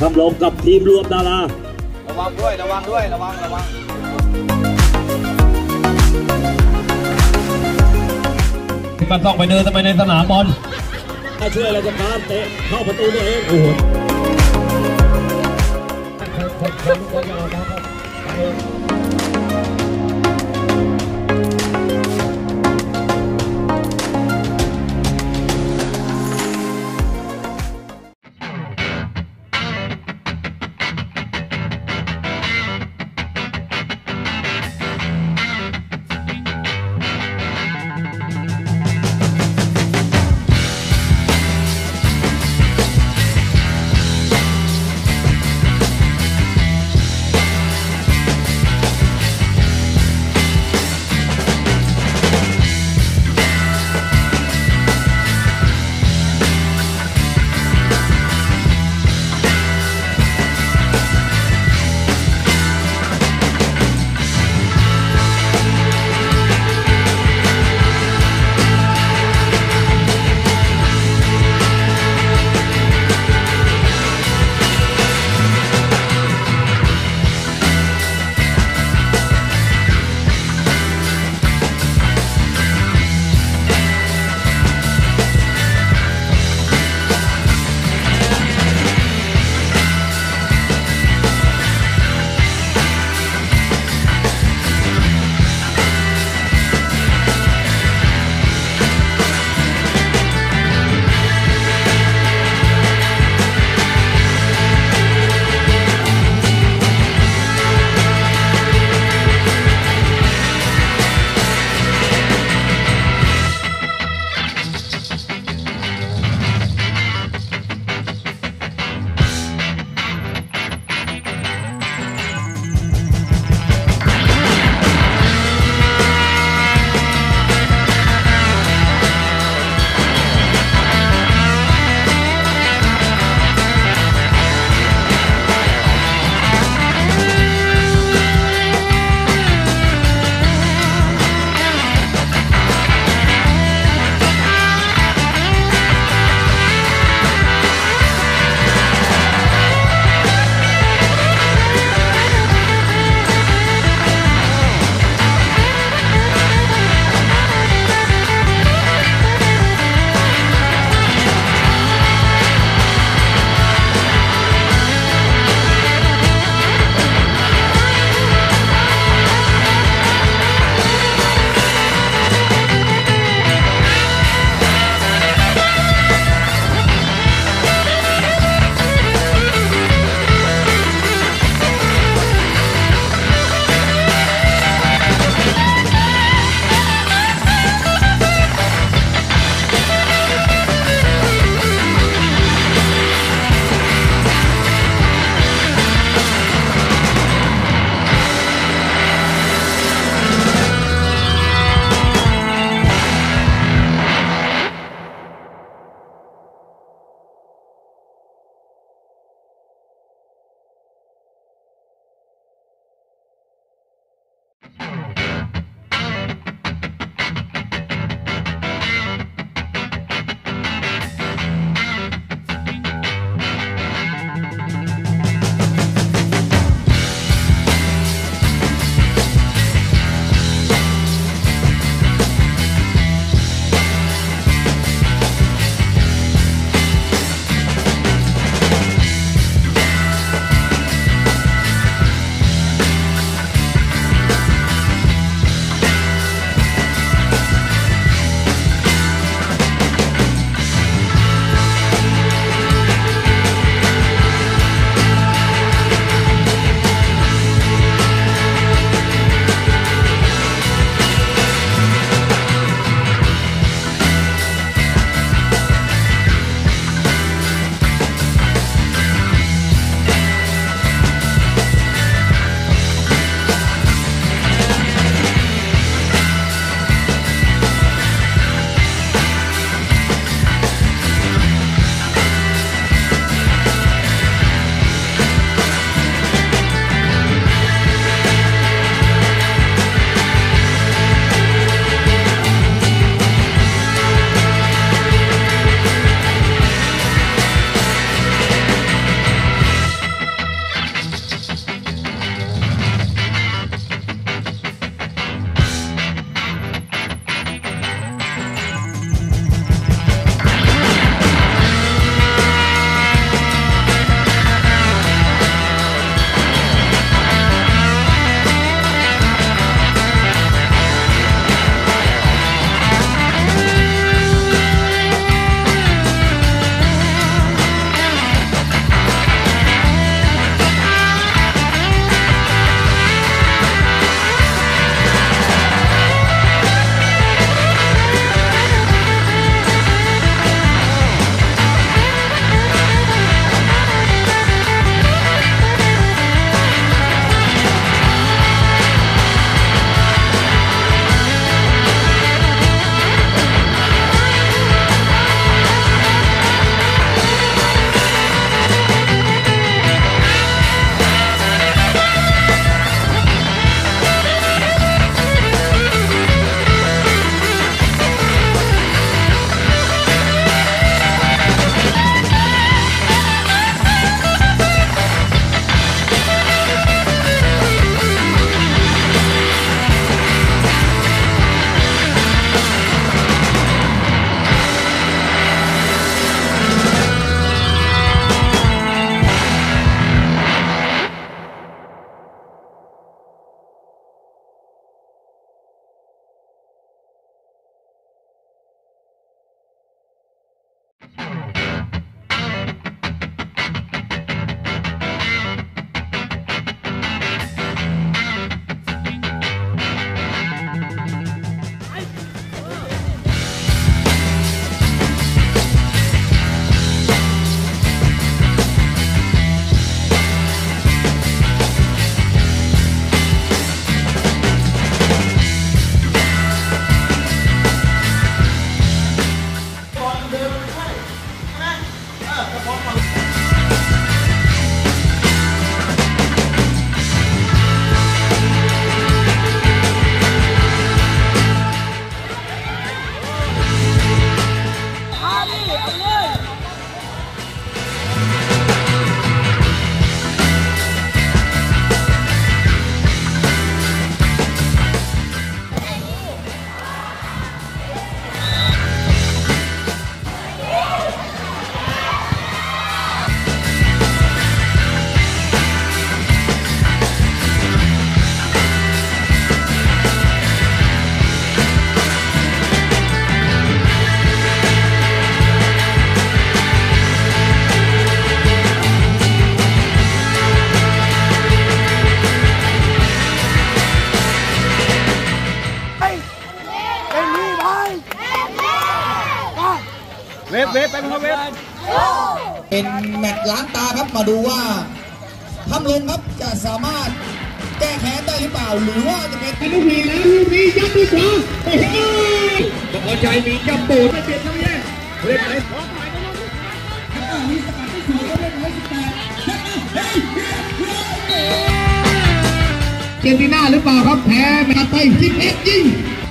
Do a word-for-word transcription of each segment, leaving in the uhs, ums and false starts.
ำลงกับทีมรวมดาราระวังด้วยระวังด้วยระวังระวังมันต้องไปเดินทำไมในสนามบอลช่วยราชการเตะเข้าประตูตัวเองโอ้โหเวฟไปบังคับเวฟเป็นแมตช์ล้างตาครับมาดูว่าทำลงครับจะสามารถแก้แค้นได้หรือเปล่าหรือว่าจะเป็นลูกนี้แล้วลูกนี้ยัดด้วยขวาโอ้โหบอลชัยมีจับปูดไม่เปลี่ยนทั้งแย่เล่นไหนมีสกัดที่สวยก็เล่นร้อยสิบแปดเจนติน่าหรือเปล่าครับแพ้แมตช์ไปสิบเอ็ดยิง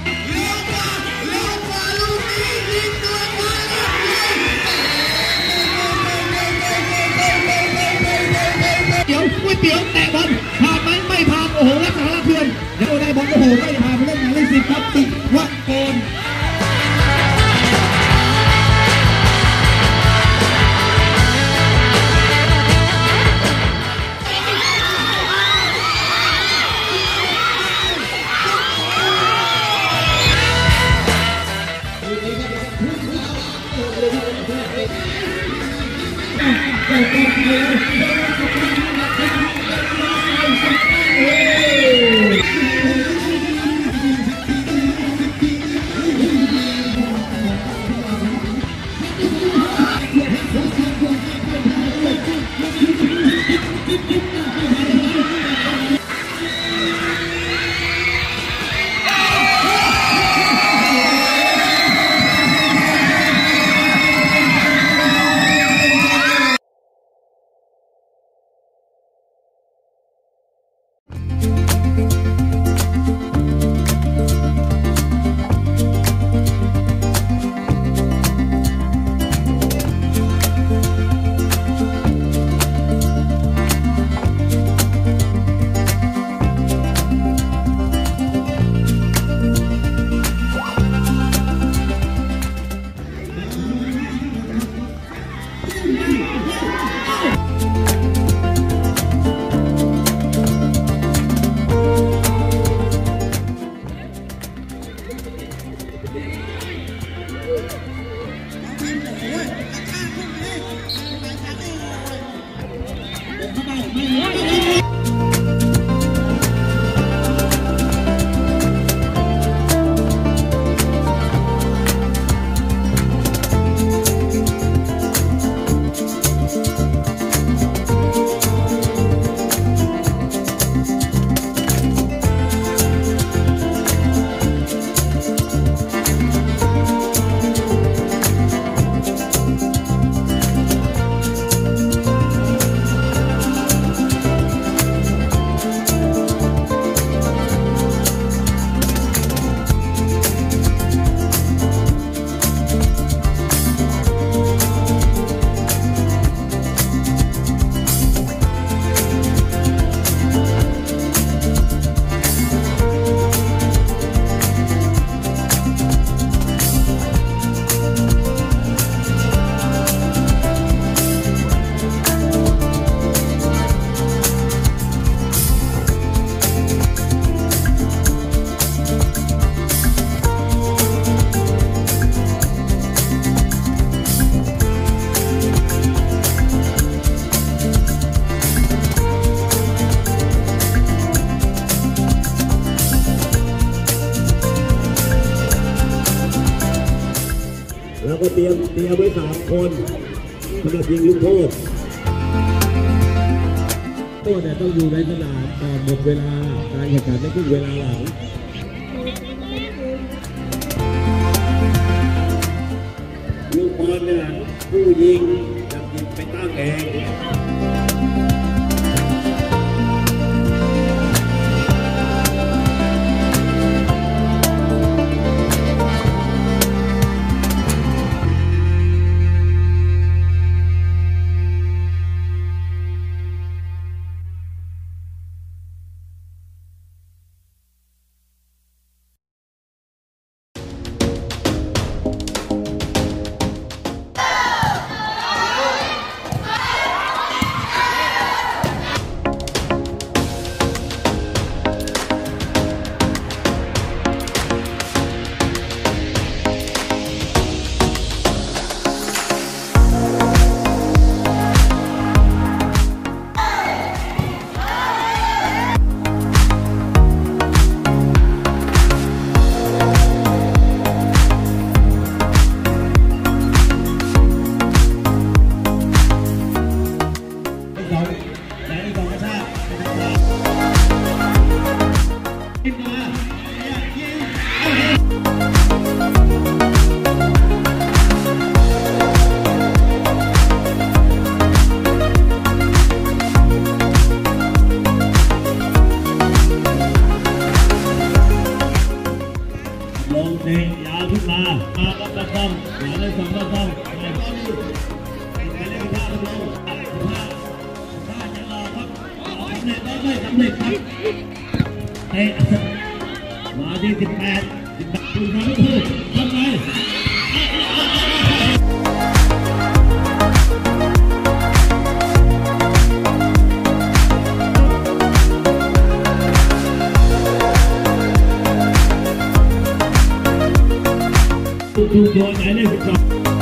เดี๋ยวก๋วยเตี๋ยวแตะบอลผ่านไหมไม่ผ่านโอ้โหรักษาละเพื่อนเดี๋ยวได้บอลโอ้โหไม่ผ่านไปเล่นหมายเลขสิบครับติวะโกนแล้วก็เตรียมเตรียมไว้สามคนสำหรับยิงลูกโทษโทษเนี่ยต้องอยู่ในสนามก่อนหมดเวลาการแข่งขันในครึ่งเวลาหลังลูกบอลเนี่ยผู้ยิงจะยิงไปตั้งเองงยาวขึ้นมามาก็ต้องต้องอย่าได้สองต้องต้องไม่ก็นี่ไปเล่นท่าลงท่าท่าจะรอครับสำเร็จแล้วไม่สำเร็จครับเตะมาที่สิบแปดสิบแปดคุณทำไม่ถูกทำไงถูกโยนไหนเลยสิบสอง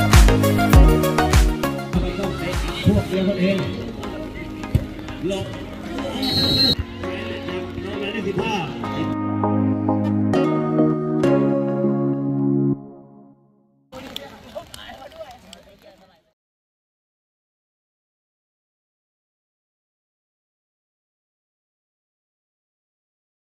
ไม่ต้องไปอัดพวกเดียวกันเองหลบน้องไหนได้สิบห้า